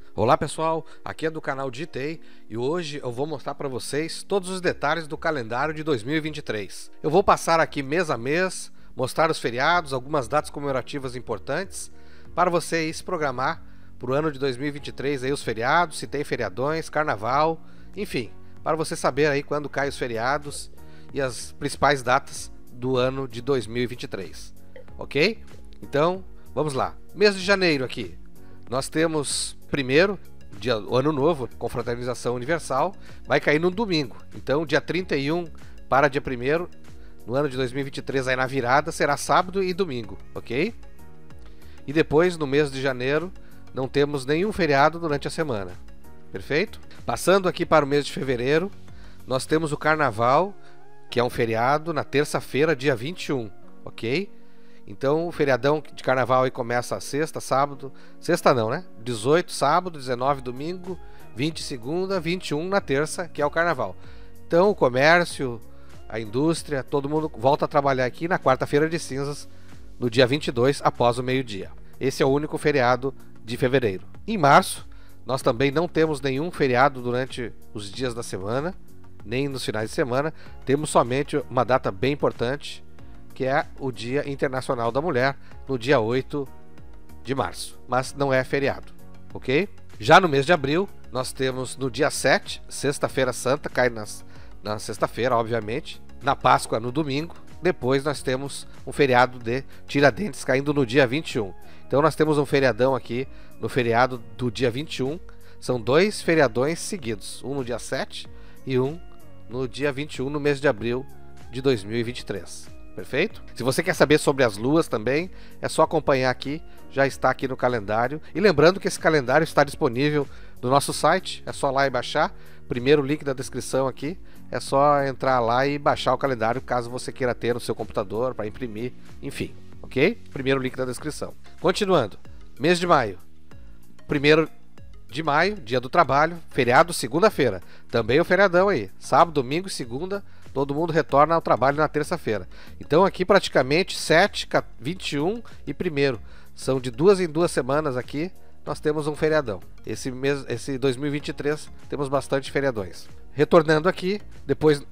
Olá pessoal, aqui é do canal Digitei e hoje eu vou mostrar para vocês todos os detalhes do calendário de 2023. Eu vou passar aqui mês a mês, mostrar os feriados, algumas datas comemorativas importantes para você aí se programar para o ano de 2023, aí os feriados, se tem feriadões, carnaval, enfim, para você saber aí quando caem os feriados e as principais datas do ano de 2023, ok? Então, vamos lá. Mês de janeiro aqui, nós temos primeiro, dia Ano Novo, Confraternização Universal, vai cair no domingo. Então, dia 31 para dia 1º, no ano de 2023, aí na virada, será sábado e domingo, ok? E depois, no mês de janeiro, não temos nenhum feriado durante a semana, perfeito? Passando aqui para o mês de fevereiro, nós temos o Carnaval, que é um feriado na terça-feira, dia 21, ok? Então o feriadão de carnaval aí começa sexta, sábado, sexta não, né? 18 sábado, 19 domingo, 20 segunda, 21 na terça, que é o carnaval. Então o comércio, a indústria, todo mundo volta a trabalhar aqui na quarta-feira de cinzas, no dia 22, após o meio-dia. Esse é o único feriado de fevereiro. Em março, nós também não temos nenhum feriado durante os dias da semana, nem nos finais de semana. Temos somente uma data bem importante, que é o Dia Internacional da Mulher, no dia 8 de março, mas não é feriado, ok? Já no mês de abril, nós temos no dia 7, Sexta-feira Santa, cai na sexta-feira, obviamente, na Páscoa no domingo, depois nós temos um feriado de Tiradentes caindo no dia 21. Então nós temos um feriadão aqui no feriado do dia 21, são dois feriadões seguidos, um no dia 7 e um no dia 21, no mês de abril de 2023. Perfeito? Se você quer saber sobre as luas também, é só acompanhar aqui, já está aqui no calendário. E lembrando que esse calendário está disponível no nosso site, é só lá e baixar. Primeiro link da descrição aqui, é só entrar lá e baixar o calendário caso você queira ter no seu computador para imprimir, enfim, ok? Primeiro link da descrição. Continuando, mês de maio. 1º de maio, dia do trabalho, feriado segunda-feira. Também o feriadão aí, sábado, domingo e segunda. Todo mundo retorna ao trabalho na terça-feira. Então aqui praticamente 7, 21 e 1º. São de 2 em 2 semanas aqui, nós temos um feriadão. Esse 2023 temos bastante feriadões. Retornando aqui, depois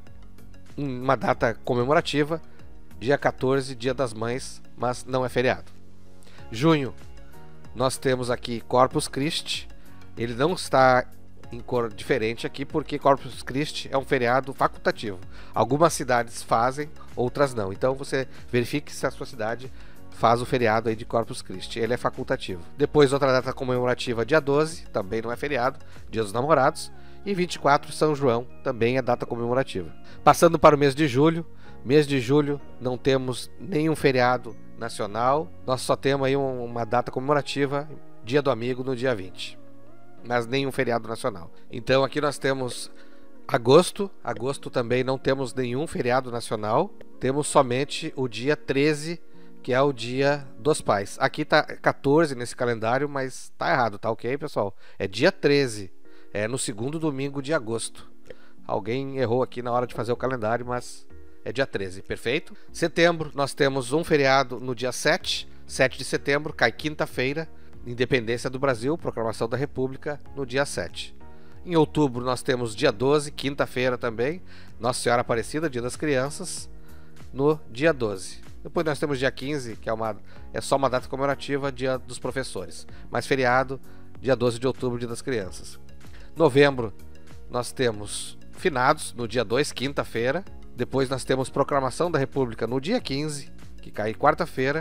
uma data comemorativa, dia 14, Dia das Mães, mas não é feriado. Junho, nós temos aqui Corpus Christi. Ele não está em cor diferente aqui, porque Corpus Christi é um feriado facultativo. Algumas cidades fazem, outras não. Então você verifique se a sua cidade faz o feriado aí de Corpus Christi. Ele é facultativo. Depois outra data comemorativa, dia 12, também não é feriado, Dia dos Namorados. E 24, São João, também é data comemorativa. Passando para o mês de julho. Mês de julho não temos nenhum feriado nacional. Nós só temos aí uma data comemorativa, Dia do Amigo, no dia 20. Mas nenhum feriado nacional. Então aqui nós temos agosto. Agosto também não temos nenhum feriado nacional. Temos somente o dia 13, que é o Dia dos Pais. Aqui tá 14 nesse calendário, mas tá errado, tá ok, pessoal? É dia 13, é no segundo domingo de agosto. Alguém errou aqui na hora de fazer o calendário, mas é dia 13, perfeito? Setembro, nós temos um feriado no dia 7 de setembro, cai quinta-feira. Independência do Brasil, Proclamação da República, no dia 7. Em outubro nós temos dia 12, quinta-feira também, Nossa Senhora Aparecida, Dia das Crianças, no dia 12. Depois nós temos dia 15, que é só uma data comemorativa, Dia dos Professores. Mas feriado, dia 12 de outubro, Dia das Crianças. Novembro nós temos finados, no dia 2, quinta-feira. Depois nós temos Proclamação da República no dia 15, que cai quarta-feira.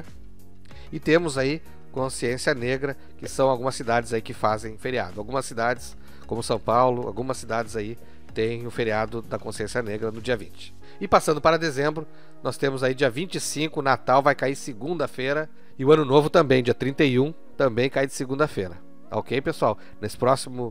E temos aí Consciência Negra, que são algumas cidades aí que fazem feriado. Algumas cidades, como São Paulo, algumas cidades aí têm o feriado da Consciência Negra no dia 20. E passando para dezembro, nós temos aí dia 25, Natal vai cair segunda-feira, e o Ano Novo também, dia 31, também cai de segunda-feira. Ok, pessoal? Nesse próximo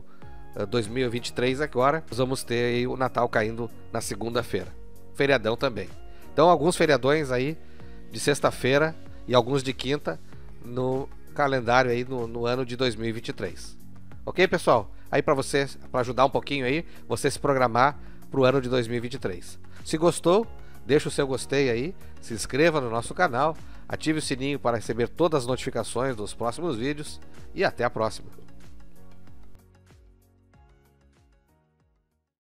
2023 agora, nós vamos ter aí o Natal caindo na segunda-feira. Feriadão também. Então alguns feriadões aí de sexta-feira e alguns de quinta no calendário aí no ano de 2023. Ok, pessoal? Aí para ajudar um pouquinho aí, você se programar para o ano de 2023. Se gostou, deixa o seu gostei aí, se inscreva no nosso canal, ative o sininho para receber todas as notificações dos próximos vídeos e até a próxima.